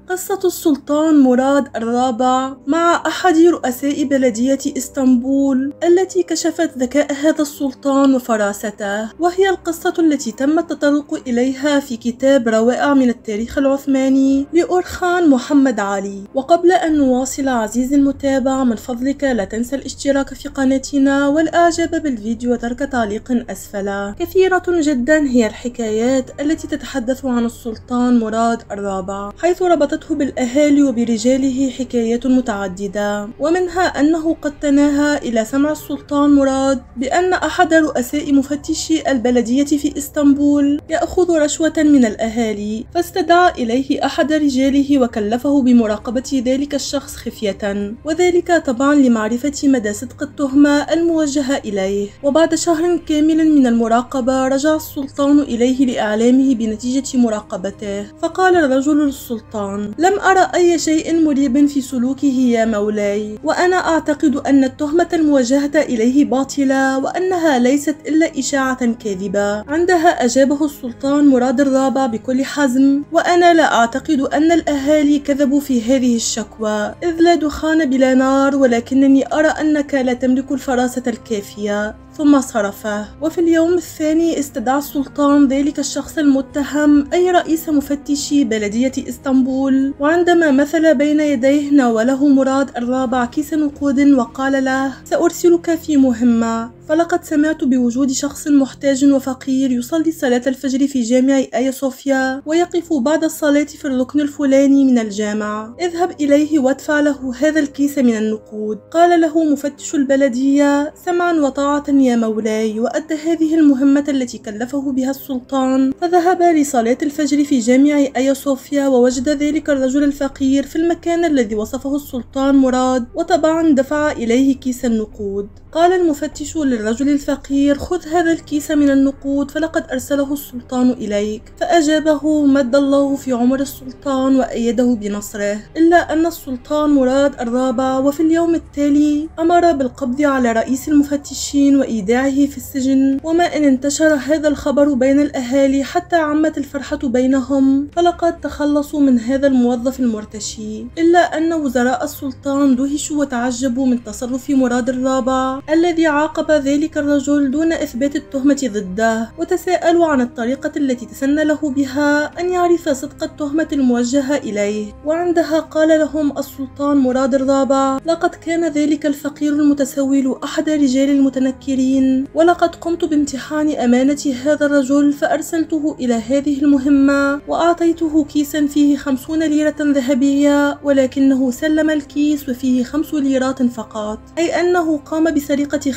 قصة السلطان مراد الرابع مع أحد رؤساء بلدية إسطنبول التي كشفت ذكاء هذا السلطان وفراسته، وهي القصة التي تم التطرق إليها في كتاب روائع من التاريخ العثماني لأورخان محمد علي. وقبل أن نواصل عزيزي المتابع، من فضلك لا تنسى الاشتراك في قناتنا والإعجاب بالفيديو وترك تعليق أسفل. كثيرة جدا هي الحكايات التي تتحدث عن السلطان مراد الرابع، حيث ربطته بالأهالي وبرجاله حكايات متعددة، ومنها أنه قد تناهى إلى سمع السلطان مراد بأن أحد رؤساء مفتشي البلدية في إسطنبول يأخذ رشوة من الأهالي، فاستدعى إليه أحد رجاله وكلفه بمراقبة ذلك الشخص خفية، وذلك طبعا لمعرفة مدى صدق التهمة الموجهة إليه. وبعد شهر كامل من المراقبة رجع السلطان إليه لإعلامه بنتيجة مراقبته، فقال الرجل للسلطان: لم أرى أي شيء مريب في سلوكه يا مولاي، وأنا أعتقد أن التهمة الموجهة إليه باطلة وأنها ليست إلا إشاعة كاذبة. عندها أجابه السلطان مراد الرابع بكل حزم: وأنا لا أعتقد أن الأهالي كذبوا في هذه الشكوى، إذ لا دخان بلا نار، ولكنني أرى أنك لا تملك الفراسة الكافية. ثم صرفه. وفي اليوم الثاني استدعى السلطان ذلك الشخص المتهم، أي رئيس مفتشي بلدية إسطنبول، وعندما مثل بين يديه ناوله مراد الرابع كيس نقود وقال له: سأرسلك في مهمة، فلقد سمعت بوجود شخص محتاج وفقير يصلي صلاة الفجر في جامع آيا صوفيا ويقف بعد الصلاة في الركن الفلاني من الجامع، اذهب إليه وادفع له هذا الكيس من النقود. قال له مفتش البلدية: سمعا وطاعة يا مولاي، وأدى هذه المهمة التي كلفه بها السلطان، فذهب لصلاة الفجر في جامع آيا صوفيا ووجد ذلك الرجل الفقير في المكان الذي وصفه السلطان مراد، وطبعا دفع إليه كيس النقود. قال المفتش للرجل الفقير: خذ هذا الكيس من النقود، فلقد أرسله السلطان إليك. فأجابه: مد الله في عمر السلطان وأيده بنصره. إلا أن السلطان مراد الرابع وفي اليوم التالي أمر بالقبض على رئيس المفتشين وإيداعه في السجن، وما إن انتشر هذا الخبر بين الأهالي حتى عمت الفرحة بينهم، فلقد تخلصوا من هذا الموظف المرتشي. إلا أن وزراء السلطان دهشوا وتعجبوا من تصرف مراد الرابع الذي عاقب ذلك الرجل دون إثبات التهمة ضده، وتساءلوا عن الطريقة التي تسنى له بها أن يعرف صدق التهمة الموجهة إليه. وعندها قال لهم السلطان مراد الرابع: لقد كان ذلك الفقير المتسول أحد رجال المتنكرين، ولقد قمت بامتحان أمانة هذا الرجل، فأرسلته إلى هذه المهمة وأعطيته كيسا فيه 50 ليرة ذهبية، ولكنه سلم الكيس وفيه 5 ليرات فقط، أي أنه قام بسرقة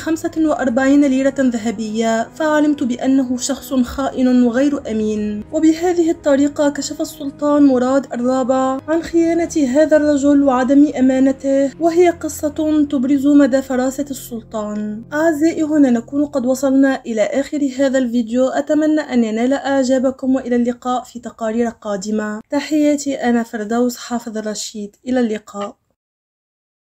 45 ليرة ذهبية، فعلمت بأنه شخص خائن وغير أمين. وبهذه الطريقة كشف السلطان مراد الرابع عن خيانة هذا الرجل وعدم أمانته، وهي قصة تبرز مدى فراسة السلطان. أعزائي، هنا نكون قد وصلنا إلى آخر هذا الفيديو، أتمنى أن ينال إعجابكم، وإلى اللقاء في تقارير قادمة. تحياتي، أنا فردوس حافظ الرشيد، إلى اللقاء.